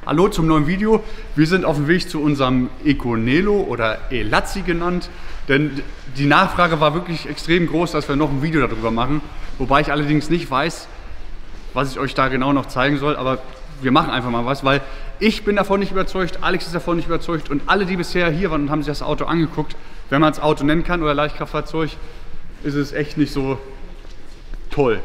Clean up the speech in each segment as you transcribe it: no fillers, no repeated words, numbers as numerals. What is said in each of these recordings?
Hallo zum neuen Video. Wir sind auf dem Weg zu unserem EcoNelo oder Elazzi genannt, denn die Nachfrage war wirklich extrem groß, dass wir noch ein Video darüber machen, wobei ich allerdings nicht weiß, was ich euch da genau noch zeigen soll, aber wir machen einfach mal was, weil ich bin davon nicht überzeugt, Alex ist davon nicht überzeugt und alle, die bisher hier waren und haben sich das Auto angeguckt, wenn man es Auto nennen kann oder Leichtkraftfahrzeug, ist es echt nicht so toll.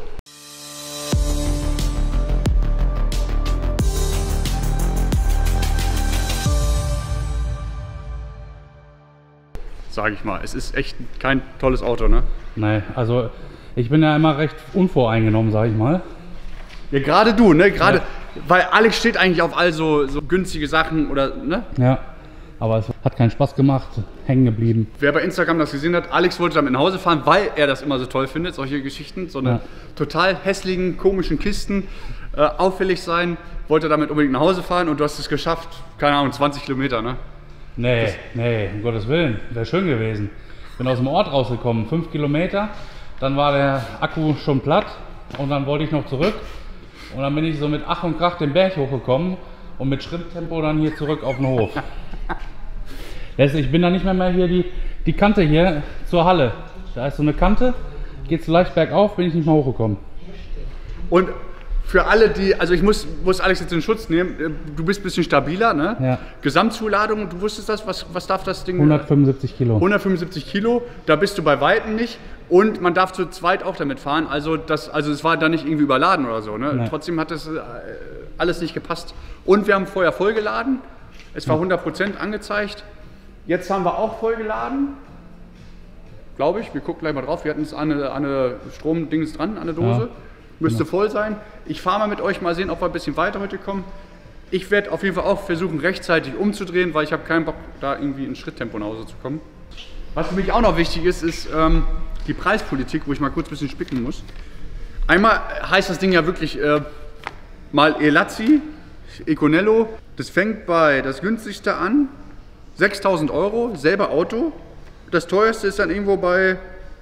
Sage ich mal, es ist echt kein tolles Auto, ne? Nee, also ich bin ja immer recht unvoreingenommen, sage ich mal. Ja, gerade du, ne? Gerade, ja. Weil Alex steht eigentlich auf all so günstige Sachen oder, ne? Ja, aber es hat keinen Spaß gemacht, hängen geblieben. Wer bei Instagram das gesehen hat, Alex wollte damit nach Hause fahren, weil er das immer so toll findet, solche Geschichten, so eine total hässlichen, komischen Kisten, auffällig sein, wollte damit unbedingt nach Hause fahren und du hast es geschafft, keine Ahnung, 20 Kilometer, ne? Nee, um Gottes Willen, wäre schön gewesen. Bin aus dem Ort rausgekommen, 5 Kilometer, dann war der Akku schon platt und dann wollte ich noch zurück und dann bin ich so mit Ach und Krach den Berg hochgekommen und mit Schritttempo dann hier zurück auf den Hof. Ich bin dann nicht mehr hier die Kante hier zur Halle. Da ist so eine Kante, geht so leicht bergauf, bin ich nicht mehr hochgekommen. Und für alle, die, also ich muss Alex jetzt in Schutz nehmen, du bist ein bisschen stabiler, ne? Ja. Gesamtzuladung, du wusstest das, was darf das Ding? 175 Kilo. 175 Kilo, da bist du bei Weitem nicht und man darf zu zweit auch damit fahren, also es war da nicht irgendwie überladen oder so, ne? Nee. Trotzdem hat das alles nicht gepasst. Und wir haben vorher vollgeladen, es war 100% angezeigt, jetzt haben wir auch vollgeladen, glaube ich, wir gucken gleich mal drauf, wir hatten jetzt eine Stromdings dran, an der Dose. Ja. Müsste voll sein. Ich fahre mal mit euch, mal sehen, ob wir ein bisschen weiter heute kommen. Ich werde auf jeden Fall auch versuchen, rechtzeitig umzudrehen, weil ich habe keinen Bock, da irgendwie in Schritttempo nach Hause zu kommen. Was für mich auch noch wichtig ist, ist die Preispolitik, wo ich mal kurz ein bisschen spicken muss. Einmal heißt das Ding ja wirklich mal Elazzi, EcoNelo. Das fängt bei das günstigste an, 6.000 €, selber Auto. Das teuerste ist dann irgendwo bei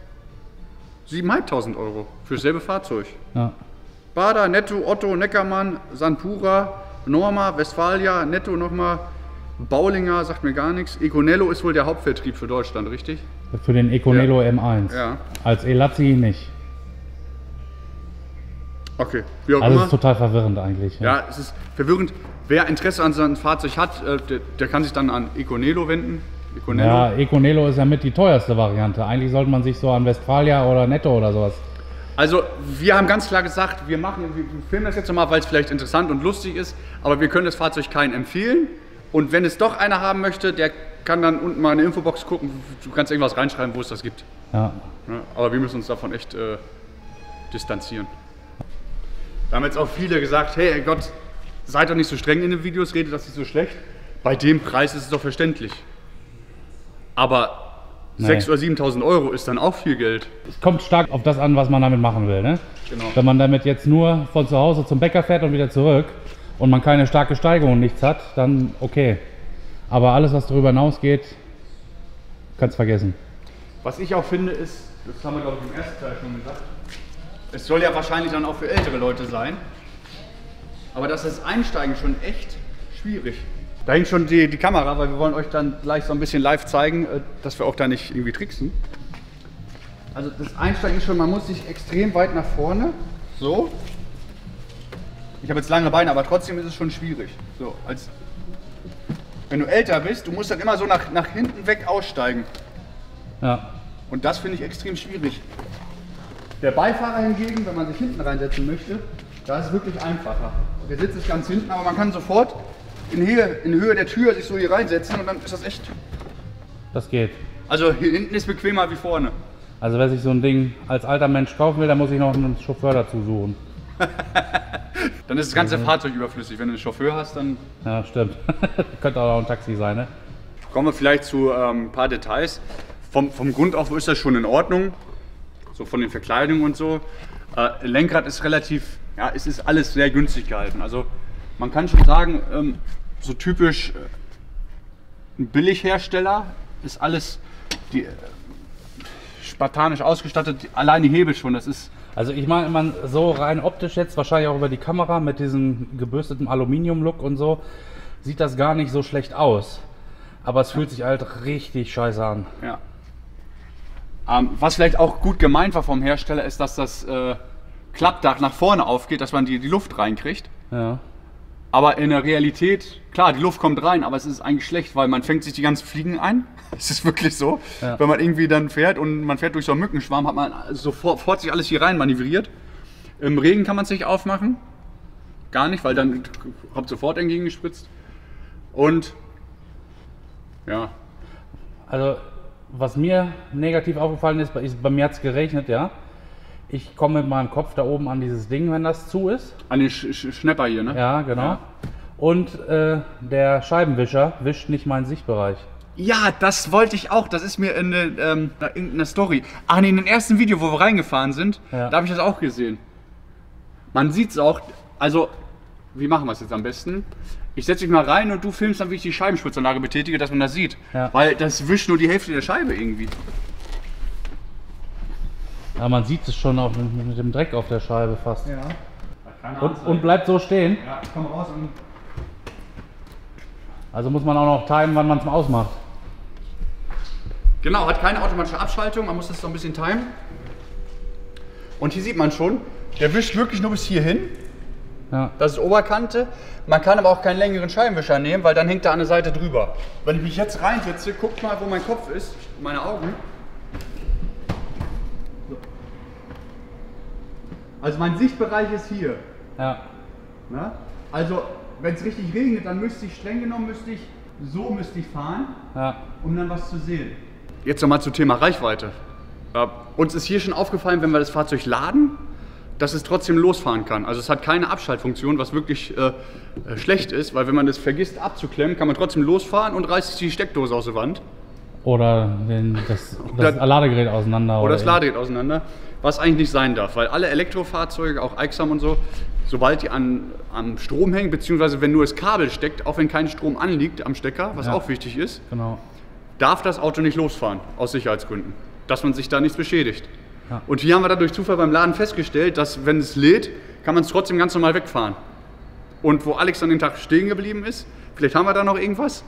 7.500 € für dasselbe Fahrzeug. Ja. Bada, Netto, Otto, Neckermann, Sanpura, Norma, Westfalia, Netto nochmal, Baulinger, sagt mir gar nichts. EcoNelo ist wohl der Hauptvertrieb für Deutschland, richtig? Für den EcoNelo M1. Ja. Als Elazzi nicht. Okay, wie auch also immer. Es ist total verwirrend eigentlich. Ja, es ist verwirrend. Wer Interesse an seinem Fahrzeug hat, der kann sich dann an EcoNelo wenden. EcoNelo. Ja, EcoNelo ist ja mit die teuerste Variante. Eigentlich sollte man sich so an Westfalia oder Netto oder sowas. Also wir haben ganz klar gesagt, wir filmen das jetzt nochmal, weil es vielleicht interessant und lustig ist, aber wir können das Fahrzeug keinem empfehlen. Und wenn es doch einer haben möchte, der kann dann unten mal in der Infobox gucken, du kannst irgendwas reinschreiben, wo es das gibt. Ja. Ja, aber wir müssen uns davon echt distanzieren. Da haben jetzt auch viele gesagt, hey Gott, seid doch nicht so streng in den Videos, redet das nicht so schlecht. Bei dem Preis ist es doch verständlich. Aber 6.000 oder 7.000 € ist dann auch viel Geld. Es kommt stark auf das an, was man damit machen will. Ne? Genau. Wenn man damit jetzt nur von zu Hause zum Bäcker fährt und wieder zurück und man keine starke Steigerung und nichts hat, dann okay. Aber alles, was darüber hinausgeht, kannst vergessen. Was ich auch finde ist, das haben wir glaube ich im ersten Teil schon gesagt, es soll ja wahrscheinlich dann auch für ältere Leute sein. Aber das ist Einsteigen schon echt schwierig. Da hängt schon die Kamera, weil wir wollen euch dann gleich so ein bisschen live zeigen, dass wir auch da nicht irgendwie tricksen. Also das Einsteigen ist schon, man muss sich extrem weit nach vorne, so. Ich habe jetzt lange Beine, aber trotzdem ist es schon schwierig. So, wenn du älter bist, du musst dann immer so nach hinten weg aussteigen. Ja. Und das finde ich extrem schwierig. Der Beifahrer hingegen, wenn man sich hinten reinsetzen möchte, da ist es wirklich einfacher. Der Sitz ist ganz hinten, aber man kann sofort in Höhe der Tür sich so hier reinsetzen und dann ist das echt... Das geht. Also hier hinten ist bequemer wie vorne. Also wer sich so ein Ding als alter Mensch kaufen will, dann muss ich noch einen Chauffeur dazu suchen. Dann ist das ganze Fahrzeug überflüssig. Wenn du einen Chauffeur hast, dann... Ja, stimmt. Könnte auch ein Taxi sein, ne? Kommen wir vielleicht zu ein paar Details. Vom Grund auf ist das schon in Ordnung. So von den Verkleidungen und so. Lenkrad ist relativ... Ja, es ist alles sehr günstig gehalten. Also man kann schon sagen, so typisch ein Billighersteller ist alles spartanisch ausgestattet, allein die Hebel schon, das ist... Also ich meine, man so rein optisch jetzt, wahrscheinlich auch über die Kamera mit diesem gebürsteten Aluminium-Look und so, sieht das gar nicht so schlecht aus. Aber es fühlt sich halt richtig scheiße an. Ja. Was vielleicht auch gut gemeint war vom Hersteller, ist, dass das Klappdach nach vorne aufgeht, dass man die Luft reinkriegt. Ja. Aber in der Realität, klar, die Luft kommt rein, aber es ist eigentlich schlecht, weil man fängt sich die ganzen Fliegen ein. Es ist wirklich so. Ja. Wenn man irgendwie dann fährt und man fährt durch so einen Mückenschwarm, hat man sofort sich alles hier rein manövriert. Im Regen kann man es nicht aufmachen. Gar nicht, weil dann kommt sofort entgegengespritzt. Und ja. Also, was mir negativ aufgefallen ist, bei mir hat es geregnet, ja. Ich komme mit meinem Kopf da oben an dieses Ding, wenn das zu ist. An den Schnepper hier, ne? Ja, genau. Ja. Und der Scheibenwischer wischt nicht meinen Sichtbereich. Ja, das wollte ich auch. Das ist mir in irgendeiner Story. Ach nee, in dem ersten Video, wo wir reingefahren sind, da habe ich das auch gesehen. Man sieht es auch. Also, wie machen wir es jetzt am besten? Ich setze mich mal rein und du filmst dann, wie ich die Scheibenspritzanlage betätige, dass man das sieht. Ja. Weil das wischt nur die Hälfte der Scheibe irgendwie. Ja, man sieht es schon auch mit dem Dreck auf der Scheibe fast. Ja. Und bleibt so stehen. Ja, ich komme raus und... Also muss man auch noch timen, wann man es mal ausmacht. Genau, hat keine automatische Abschaltung, man muss das so ein bisschen timen. Und hier sieht man schon, der wischt wirklich nur bis hierhin. Ja. Das ist Oberkante. Man kann aber auch keinen längeren Scheibenwischer nehmen, weil dann hängt er an der Seite drüber. Wenn ich mich jetzt reinsetze, guckt mal, wo mein Kopf ist, meine Augen. So. Also mein Sichtbereich ist hier. Ja. Na? Also wenn es richtig regnet, dann müsste ich streng genommen müsste ich fahren, ja, um dann was zu sehen. Jetzt nochmal zum Thema Reichweite. Uns ist hier schon aufgefallen, wenn wir das Fahrzeug laden, dass es trotzdem losfahren kann. Also es hat keine Abschaltfunktion, was wirklich schlecht ist, weil wenn man das vergisst abzuklemmen, kann man trotzdem losfahren und reißt sich die Steckdose aus der Wand. Oder das Ladegerät auseinander. Oder das Ladegerät auseinander, was eigentlich nicht sein darf, weil alle Elektrofahrzeuge, auch Aixam und so, sobald die am Strom hängen, beziehungsweise wenn nur das Kabel steckt, auch wenn kein Strom anliegt am Stecker, was auch wichtig ist, genau, darf das Auto nicht losfahren, aus Sicherheitsgründen, dass man sich da nichts beschädigt. Ja. Und hier haben wir dann durch Zufall beim Laden festgestellt, dass wenn es lädt, kann man es trotzdem ganz normal wegfahren. Und wo Alex an dem Tag stehen geblieben ist, vielleicht haben wir da noch irgendwas.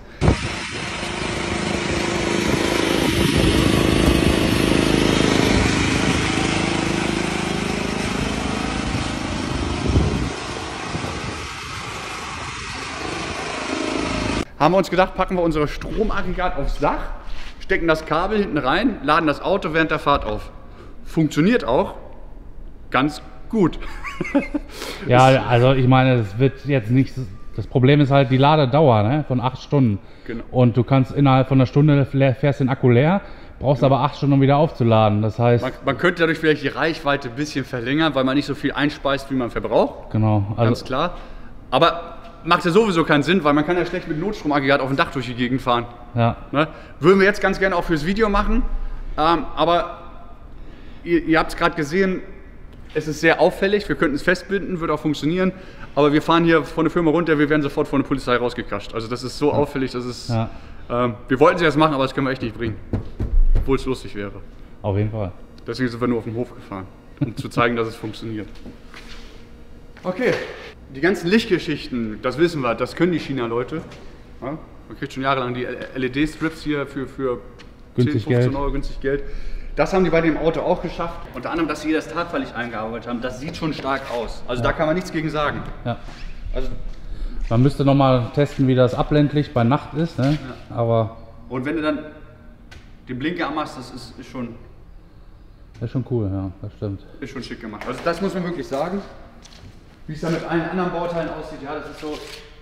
Haben wir uns gedacht, packen wir unser Stromaggregat aufs Dach, stecken das Kabel hinten rein, laden das Auto während der Fahrt auf. Funktioniert auch ganz gut. Ja, also ich meine, es wird jetzt nicht, das Problem ist halt die Ladedauer, ne, von 8 Stunden. Genau. Und du kannst innerhalb von einer Stunde fährst den Akku leer, brauchst aber 8 Stunden, um wieder aufzuladen. Das heißt, man könnte dadurch vielleicht die Reichweite ein bisschen verlängern, weil man nicht so viel einspeist, wie man verbraucht. Genau. Also, ganz klar. Aber macht ja sowieso keinen Sinn, weil man kann ja schlecht mit Notstromaggregat auf dem Dach durch die Gegend fahren. Ja. Ne? Würden wir jetzt ganz gerne auch fürs Video machen, aber ihr habt es gerade gesehen, es ist sehr auffällig, wir könnten es festbinden, würde auch funktionieren, aber wir fahren hier von der Firma runter, wir werden sofort von der Polizei rausgekascht. Also das ist so auffällig, das ist, wir wollten es erst machen, aber das können wir echt nicht bringen, obwohl es lustig wäre. Auf jeden Fall. Deswegen sind wir nur auf den Hof gefahren, um zu zeigen, dass es funktioniert. Okay. Die ganzen Lichtgeschichten, das wissen wir, das können die China-Leute. Ja, man kriegt schon jahrelang die LED-Strips hier für 10, 15 Euro günstig Geld. Das haben die bei dem Auto auch geschafft. Unter anderem, dass sie das tatverlich eingearbeitet haben, das sieht schon stark aus. Also da kann man nichts gegen sagen. Ja. Also, man müsste nochmal testen, wie das Abblendlicht bei Nacht ist. Ne? Ja. Aber und wenn du dann den Blinker anmachst, das ist schon... Das ist schon cool, ja, das stimmt. Ist schon schick gemacht. Also das muss man wirklich sagen. Wie es dann mit allen anderen Bauteilen aussieht, ja, das ist so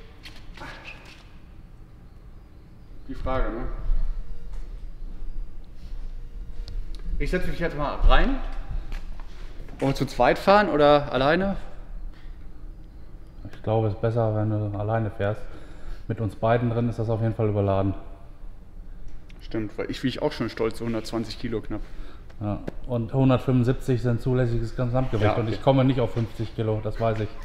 die Frage, ne? Ich setze mich jetzt mal rein. Wollen wir zu zweit fahren oder alleine? Ich glaube, es ist besser, wenn du alleine fährst. Mit uns beiden drin ist das auf jeden Fall überladen. Stimmt, weil ich wiege auch schon stolz so 120 Kilo knapp. Ja, und 175 sind zulässiges Gesamtgewicht, ja, okay. Und ich komme nicht auf 50 Kilo, das weiß ich.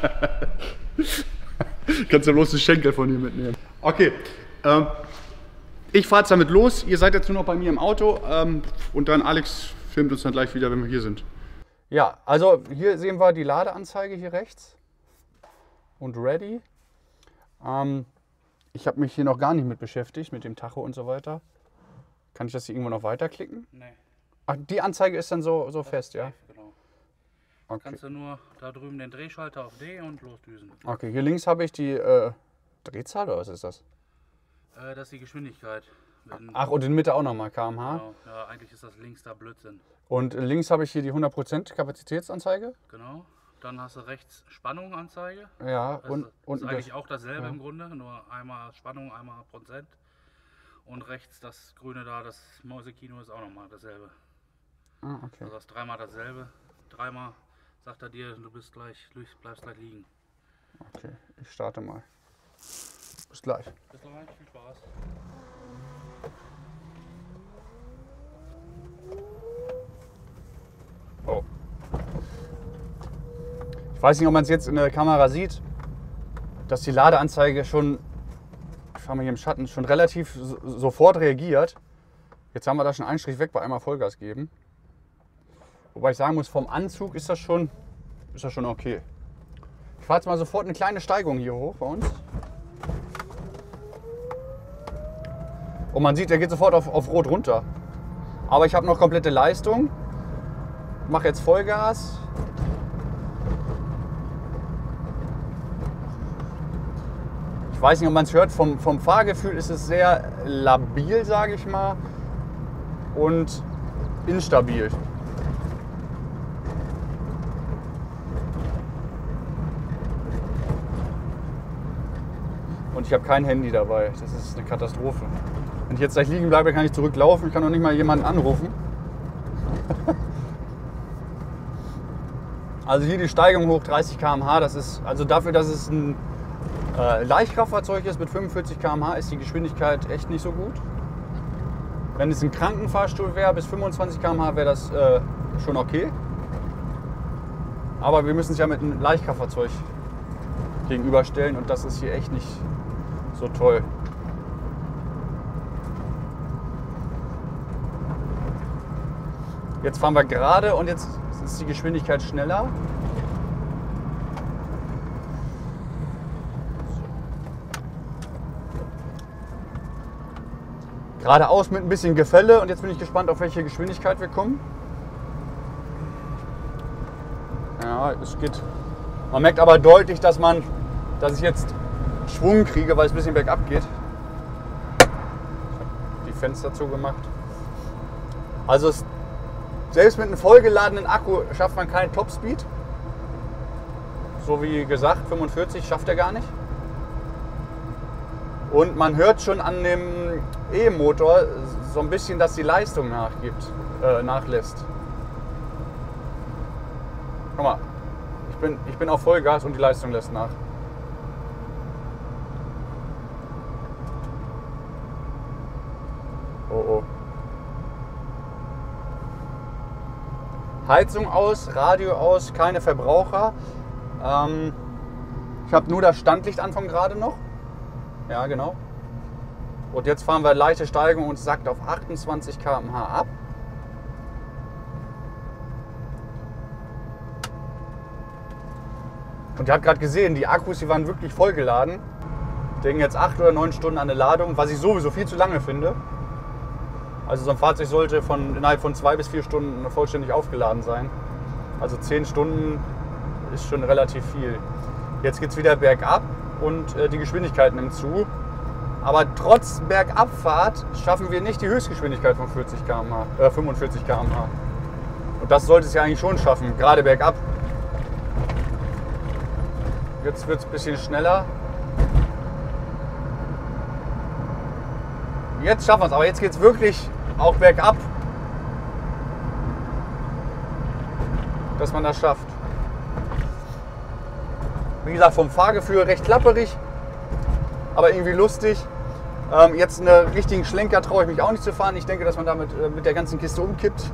Kannst du bloß den Schenkel von hier mitnehmen. Okay, ich fahre jetzt damit los. Ihr seid jetzt nur noch bei mir im Auto und dann Alex filmt uns dann gleich wieder, wenn wir hier sind. Ja, also hier sehen wir die Ladeanzeige hier rechts und ready. Ich habe mich hier noch gar nicht mit beschäftigt, mit dem Tacho und so weiter. Kann ich das hier irgendwo noch weiterklicken? Nee. Ach, die Anzeige ist dann so fest, ja? Genau. Okay. Kannst du nur da drüben den Drehschalter auf D und losdüsen. Okay, hier links habe ich die Drehzahl oder was ist das? Das ist die Geschwindigkeit. Ach, und in Mitte auch nochmal km/h. Genau. Ja, eigentlich ist das links da Blödsinn. Und links habe ich hier die 100% Kapazitätsanzeige. Genau. Dann hast du rechts Spannung Anzeige. Ja, Das und ist eigentlich auch dasselbe ja. im Grunde, nur einmal Spannung, einmal Prozent. Und rechts das grüne da, das Mäusekino ist auch nochmal dasselbe. Ah, okay. Also das ist dreimal dasselbe. Dreimal sagt er dir, du bleibst gleich liegen. Okay, ich starte mal. Bis gleich. Bis gleich, viel Spaß. Oh. Ich weiß nicht, ob man es jetzt in der Kamera sieht, dass die Ladeanzeige schon, ich fahre mal hier im Schatten, schon relativ sofort reagiert. Jetzt haben wir da schon einen Strich weg bei einmal Vollgas geben. Wobei ich sagen muss, vom Anzug ist das schon okay. Ich fahre jetzt mal sofort eine kleine Steigung hier hoch bei uns. Und man sieht, der geht sofort auf Rot runter. Aber ich habe noch komplette Leistung. Mache jetzt Vollgas. Ich weiß nicht, ob man es hört, vom Fahrgefühl ist es sehr labil, sage ich mal, und instabil. Und ich habe kein Handy dabei, das ist eine Katastrophe. Wenn ich jetzt gleich liegen bleibe, kann ich zurücklaufen, ich kann noch nicht mal jemanden anrufen. Also hier die Steigung hoch 30 km/h, das ist, also dafür, dass es ein Leichtkraftfahrzeug ist mit 45 km/h, ist die Geschwindigkeit echt nicht so gut. Wenn es ein Krankenfahrstuhl wäre, bis 25 km/h wäre das schon okay. Aber wir müssen es ja mit einem Leichtkraftfahrzeug gegenüberstellen und das ist hier echt nicht so toll. Jetzt fahren wir gerade und jetzt ist die Geschwindigkeit schneller. Geradeaus mit ein bisschen Gefälle und jetzt bin ich gespannt, auf welche Geschwindigkeit wir kommen. Ja, es geht. Man merkt aber deutlich, dass ich jetzt Schwung kriege, weil es ein bisschen bergab geht. Ich habe die Fenster zugemacht. Also selbst mit einem vollgeladenen Akku schafft man keinen Topspeed. So wie gesagt, 45 schafft er gar nicht. Und man hört schon an dem E-Motor so ein bisschen, dass die Leistung nachlässt. Guck mal, ich bin auf Vollgas und die Leistung lässt nach. Oh oh. Heizung aus, Radio aus, keine Verbraucher. Ich habe nur das Standlicht an von gerade noch. Ja, genau. Und jetzt fahren wir leichte Steigung und es sackt auf 28 km/h ab. Und ihr habt gerade gesehen, die Akkus, die waren wirklich vollgeladen. Die hängen jetzt 8 oder 9 Stunden an der Ladung, was ich sowieso viel zu lange finde. Also so ein Fahrzeug sollte innerhalb von 2 bis 4 Stunden vollständig aufgeladen sein. Also 10 Stunden ist schon relativ viel. Jetzt geht es wieder bergab und die Geschwindigkeit nimmt zu. Aber trotz Bergabfahrt schaffen wir nicht die Höchstgeschwindigkeit von 45 km/h. Und das sollte es ja eigentlich schon schaffen, gerade bergab. Jetzt wird es ein bisschen schneller. Jetzt schaffen wir es, aber jetzt geht es wirklich auch bergab, dass man das schafft. Wie gesagt, vom Fahrgefühl recht klapperig, aber irgendwie lustig. Jetzt einen richtigen Schlenker traue ich mich auch nicht zu fahren. Ich denke, dass man damit mit der ganzen Kiste umkippt.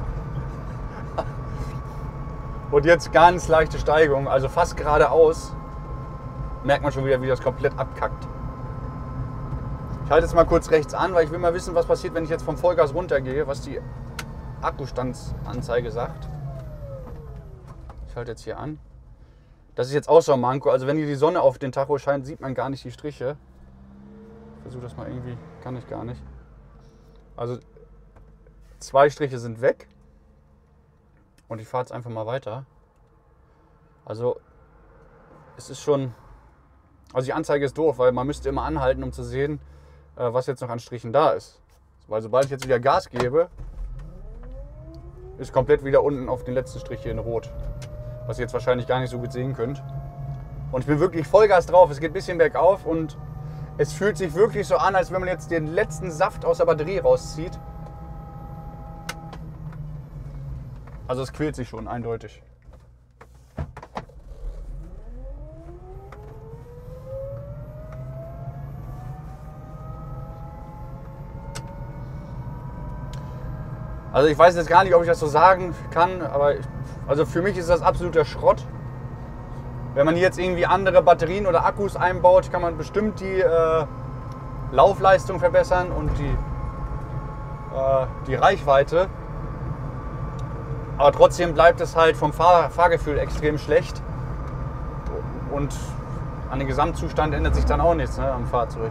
Und jetzt ganz leichte Steigung, also fast geradeaus. Merkt man schon wieder, wie das komplett abkackt. Ich halte jetzt mal kurz rechts an, weil ich will mal wissen, was passiert, wenn ich jetzt vom Vollgas runtergehe, was die Akkustandsanzeige sagt. Ich halte jetzt hier an. Das ist jetzt auch so ein Manko. Also wenn hier die Sonne auf den Tacho scheint, sieht man gar nicht die Striche. versuche das mal irgendwie, kann ich gar nicht. Also 2 Striche sind weg und ich fahre jetzt einfach mal weiter. Also es ist schon, also die Anzeige ist doof, weil man müsste immer anhalten, um zu sehen, was jetzt noch an Strichen da ist. Weil sobald ich jetzt wieder Gas gebe, ist komplett wieder unten auf den letzten Strich hier in Rot. Was ihr jetzt wahrscheinlich gar nicht so gut sehen könnt. Und ich bin wirklich Vollgas drauf. Es geht ein bisschen bergauf und es fühlt sich wirklich so an, als wenn man jetzt den letzten Saft aus der Batterie rauszieht. Also es quält sich schon eindeutig. Also ich weiß jetzt gar nicht, ob ich das so sagen kann, aber also für mich ist das absoluter Schrott. Wenn man jetzt irgendwie andere Batterien oder Akkus einbaut, kann man bestimmt die Laufleistung verbessern und die Reichweite. Aber trotzdem bleibt es halt vom Fahrgefühl extrem schlecht. Und an dem Gesamtzustand ändert sich dann auch nichts, ne, am Fahrzeug.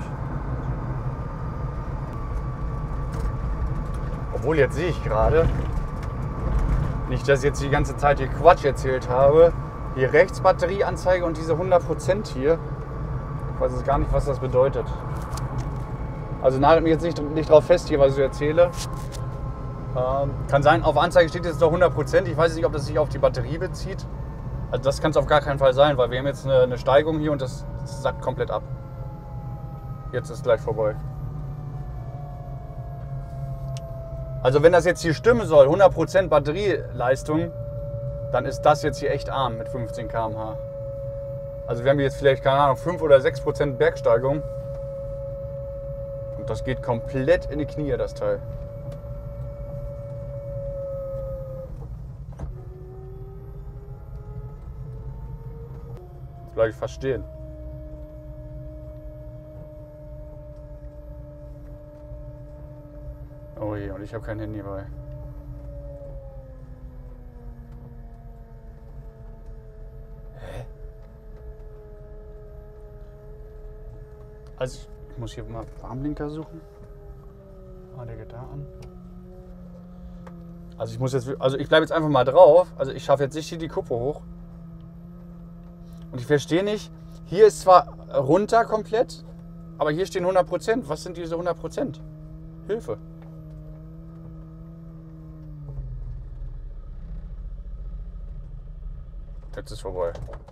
Obwohl, jetzt sehe ich gerade, nicht, dass ich jetzt die ganze Zeit hier Quatsch erzählt habe, hier rechts Batterieanzeige und diese 100% hier. Ich weiß jetzt gar nicht, was das bedeutet. Also nagelt mich jetzt nicht drauf fest hier, was ich so erzähle. Kann sein, auf Anzeige steht jetzt noch 100%. Ich weiß nicht, ob das sich auf die Batterie bezieht. Also das kann es auf gar keinen Fall sein, weil wir haben jetzt eine Steigung hier und das sackt komplett ab. Jetzt ist es gleich vorbei. Also wenn das jetzt hier stimmen soll, 100% Batterieleistung, dann ist das jetzt hier echt arm mit 15 km/h. Also wir haben jetzt vielleicht, keine Ahnung, 5 oder 6% Bergsteigung. Und das geht komplett in die Knie, das Teil. Jetzt bleibe ich fast stehen. Oh je, und ich habe kein Handy bei. Hä? Also ich muss hier mal Warnblinker suchen. Ah, der geht da an. Also ich muss jetzt, also ich bleibe jetzt einfach mal drauf. Also ich schaffe jetzt nicht hier die Kuppe hoch. Und ich verstehe nicht, hier ist zwar runter komplett, aber hier stehen 100%. Was sind diese 100%? Hilfe. Jetzt ist vorbei.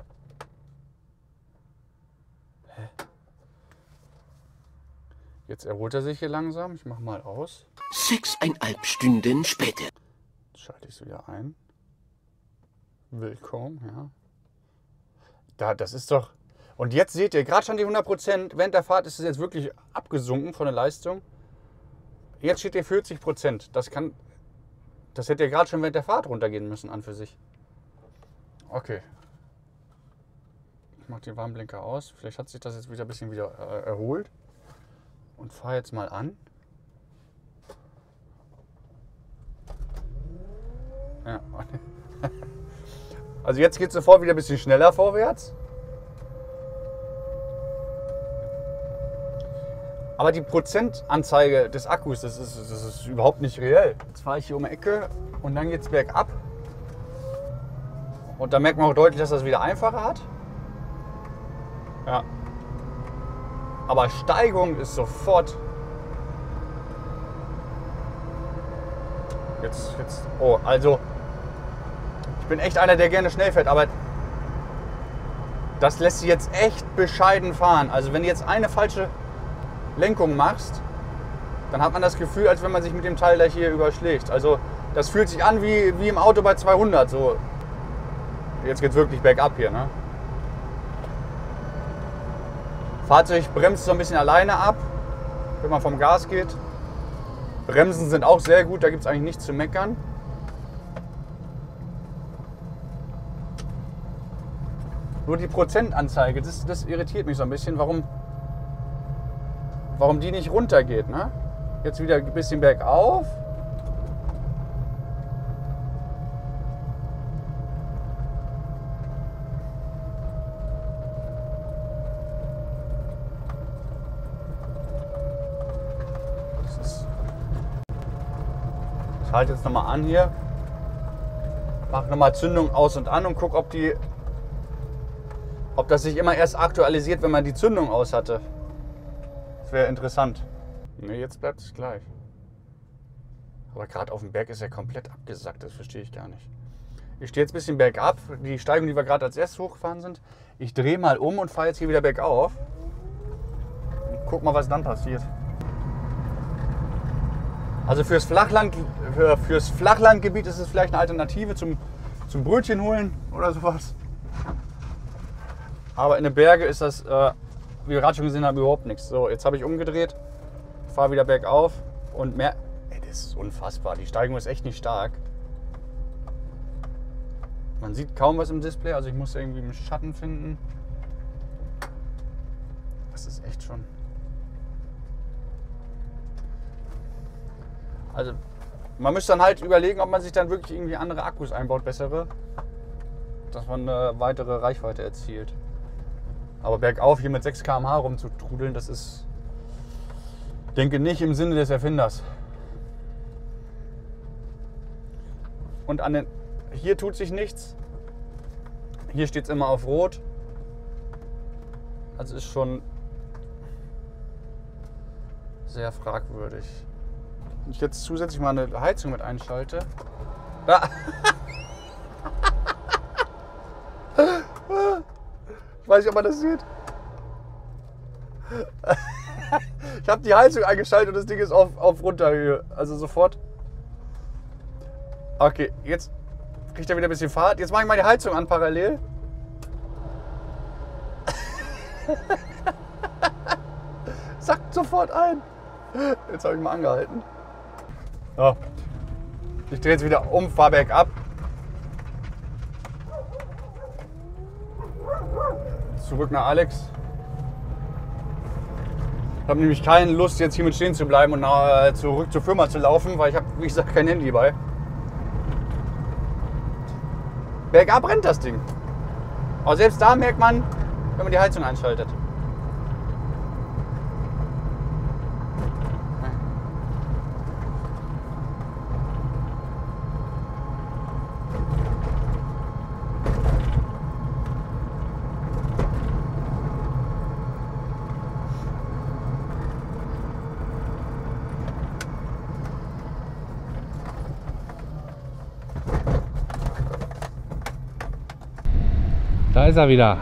Hä? Jetzt erholt er sich hier langsam. Ich mache mal aus. 6,5 Stunden später. Jetzt schalte ich es wieder ein. Willkommen, ja. Das ist doch... Und jetzt seht ihr, gerade schon die 100%. Während der Fahrt ist es jetzt wirklich abgesunken von der Leistung. Jetzt steht hier 40%. Das hätte ja gerade schon während der Fahrt runtergehen müssen an für sich. Okay. Ich mache den Warnblinker aus. Vielleicht hat sich das jetzt wieder ein bisschen erholt. Und fahre jetzt mal an. Ja. Also jetzt geht es sofort wieder ein bisschen schneller vorwärts. Aber die Prozentanzeige des Akkus, das ist überhaupt nicht reell. Jetzt fahre ich hier um die Ecke und dann geht es bergab. Und da merkt man auch deutlich, dass das wieder einfacher hat. Ja. Aber Steigung ist sofort. Jetzt. Oh, also. Ich bin echt einer, der gerne schnell fährt, aber das lässt sich jetzt echt bescheiden fahren. Also wenn du jetzt eine falsche Lenkung machst, dann hat man das Gefühl, als wenn man sich mit dem Teil da hier überschlägt. Also das fühlt sich an wie im Auto bei 200. So. Jetzt geht es wirklich bergab hier, ne? Fahrzeug bremst so ein bisschen alleine ab, wenn man vom Gas geht. Bremsen sind auch sehr gut, da gibt es eigentlich nichts zu meckern. Nur die Prozentanzeige, das irritiert mich so ein bisschen, warum die nicht runtergeht, ne? Jetzt wieder ein bisschen bergauf. halte jetzt nochmal an hier. Mach nochmal Zündung aus und an und guck, ob das sich immer erst aktualisiert, wenn man die Zündung aus hatte. Das wäre interessant. Ne, jetzt bleibt es gleich. Aber gerade auf dem Berg ist er komplett abgesackt, das verstehe ich gar nicht. Ich stehe jetzt ein bisschen bergab, die Steigung, die wir gerade als erstes hochgefahren sind. Ich drehe mal um und fahre jetzt hier wieder bergauf. Guck mal, was dann passiert. Also fürs Flachlandgebiet ist es vielleicht eine Alternative zum Brötchen holen oder sowas. Aber in den Bergen ist das, wie wir gerade schon gesehen haben, überhaupt nichts. So, jetzt habe ich umgedreht, fahre wieder bergauf und mehr. Ey, das ist unfassbar. Die Steigung ist echt nicht stark. Man sieht kaum was im Display, also ich muss irgendwie einen Schatten finden. Das ist echt schon. Also man müsste dann halt überlegen, ob man sich dann wirklich irgendwie andere Akkus einbaut, bessere, dass man eine weitere Reichweite erzielt. Aber bergauf hier mit 6 km/h rumzutrudeln, das ist, denke nicht im Sinne des Erfinders. Und hier tut sich nichts. Hier steht es immer auf Rot. Also ist schon sehr fragwürdig. Wenn ich jetzt zusätzlich mal eine Heizung mit einschalte. Ah. Ich weiß nicht, ob man das sieht. Ich habe die Heizung eingeschaltet und das Ding ist auf Runterhöhe. Also sofort. Okay, jetzt kriegt er wieder ein bisschen Fahrt. Jetzt mache ich mal die Heizung an parallel. Sackt sofort ein. Jetzt habe ich mal angehalten. So. Ich drehe jetzt wieder um, fahre bergab. Zurück nach Alex. Ich habe nämlich keine Lust, jetzt hier mit stehen zu bleiben und zurück zur Firma zu laufen, weil ich habe, wie gesagt, kein Handy bei. Bergab brennt das Ding. Aber selbst da merkt man, wenn man die Heizung einschaltet. Da ist er wieder.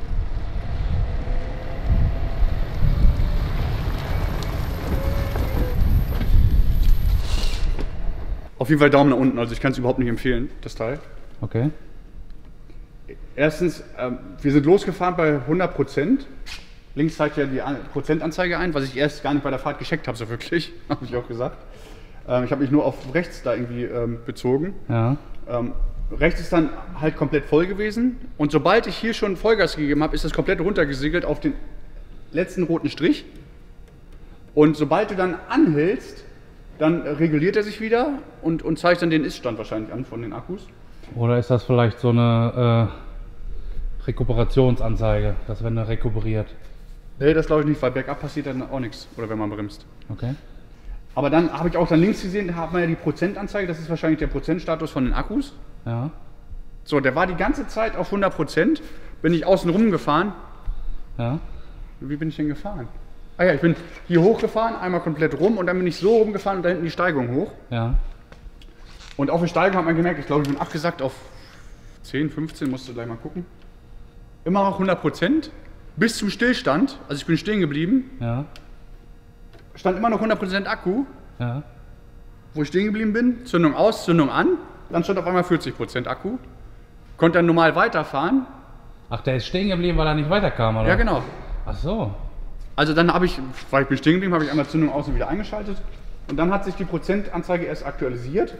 Auf jeden Fall Daumen nach unten, also ich kann es überhaupt nicht empfehlen, das Teil. Okay. Erstens, wir sind losgefahren bei 100%. Links zeigt ja die Prozentanzeige ein, was ich erst gar nicht bei der Fahrt gecheckt habe, so wirklich, habe ich auch gesagt. Ich habe mich nur auf rechts da irgendwie bezogen. Ja. Rechts ist dann halt komplett voll gewesen und sobald ich hier schon Vollgas gegeben habe, ist das komplett runtergesegelt auf den letzten roten Strich. Und sobald du dann anhältst, dann reguliert er sich wieder und zeigt dann den Iststand wahrscheinlich an von den Akkus. Oder ist das vielleicht so eine Rekuperationsanzeige, dass wenn er rekuperiert? Nee, das glaube ich nicht, weil bergab passiert dann auch nichts, oder wenn man bremst. Okay. Aber dann habe ich auch dann links gesehen, da hat man ja die Prozentanzeige, das ist wahrscheinlich der Prozentstatus von den Akkus. Ja. So, der war die ganze Zeit auf 100%, bin ich außen rum gefahren. Ja. Wie bin ich denn gefahren? Ah ja, ich bin hier hochgefahren, einmal komplett rum und dann bin ich so rumgefahren und da hinten die Steigung hoch. Ja. Und auf der Steigung hat man gemerkt, ich glaube, ich bin abgesackt auf 10, 15, musst du gleich mal gucken. Immer noch 100%, bis zum Stillstand, also ich bin stehen geblieben. Ja. Stand immer noch 100% Akku. Ja. Wo ich stehen geblieben bin, Zündung aus, Zündung an, dann stand auf einmal 40% Akku. Konnte dann normal weiterfahren. Ach, der ist stehen geblieben, weil er nicht weiterkam, oder? Ja, genau. Ach so. Also dann habe ich, weil ich bin stehen geblieben, habe ich einmal Zündung aus und wieder eingeschaltet. Und dann hat sich die Prozentanzeige erst aktualisiert.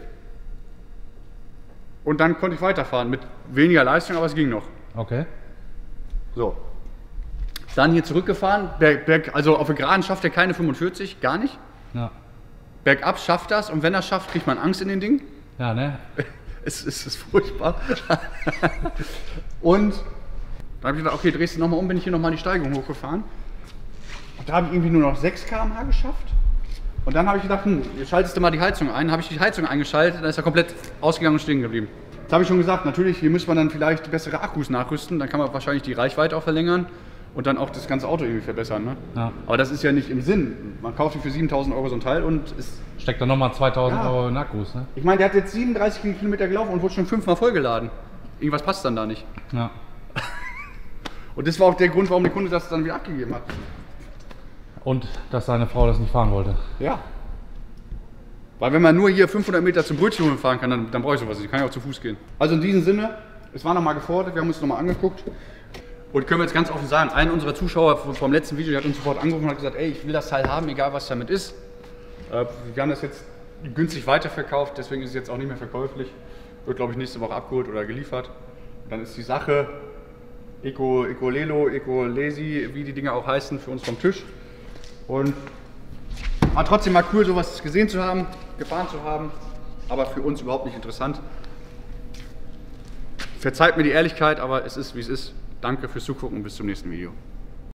Und dann konnte ich weiterfahren mit weniger Leistung, aber es ging noch. Okay. So. Dann hier zurückgefahren. Also auf der Geraden schafft er keine 45, gar nicht. Ja. Bergab schafft das und wenn er schafft, kriegt man Angst in den Ding. Ja, ne? Es ist furchtbar. Und dann habe ich gedacht, okay, drehst du nochmal um, bin ich hier nochmal die Steigung hochgefahren. Und da habe ich irgendwie nur noch 6 km/h geschafft. Und dann habe ich gedacht, jetzt schaltest du mal die Heizung ein. Habe ich die Heizung eingeschaltet, dann ist er komplett ausgegangen und stehen geblieben. Das habe ich schon gesagt, natürlich, hier müsste man dann vielleicht bessere Akkus nachrüsten, dann kann man wahrscheinlich die Reichweite auch verlängern und dann auch das ganze Auto irgendwie verbessern. Ne? Ja. Aber das ist ja nicht im Sinn. Man kauft für 7.000 Euro so ein Teil und es steckt dann nochmal 2.000 Euro in Akkus. Ne? Ich meine, der hat jetzt 37 Kilometer gelaufen und wurde schon 5-mal vollgeladen. Irgendwas passt dann da nicht. Ja. Und das war auch der Grund, warum der Kunde das dann wieder abgegeben hat. Und dass seine Frau das nicht fahren wollte. Ja. Weil wenn man nur hier 500 Meter zum Brötchen holen fahren kann, dann brauche ich sowas nicht. Ich kann ja auch zu Fuß gehen. Also in diesem Sinne, es war nochmal gefordert, wir haben uns nochmal angeguckt. Und können wir jetzt ganz offen sagen, einer unserer Zuschauer vom letzten Video, der hat uns sofort angerufen und hat gesagt, ey, ich will das Teil haben, egal was damit ist. Wir haben das jetzt günstig weiterverkauft, deswegen ist es jetzt auch nicht mehr verkäuflich. Wird, glaube ich, nächste Woche abgeholt oder geliefert. Dann ist die Sache Ecolelo, Ecolesi, wie die Dinger auch heißen, für uns vom Tisch. Und war trotzdem mal cool, sowas gesehen zu haben, gefahren zu haben, aber für uns überhaupt nicht interessant. Verzeiht mir die Ehrlichkeit, aber es ist wie es ist. Danke fürs Zugucken und bis zum nächsten Video.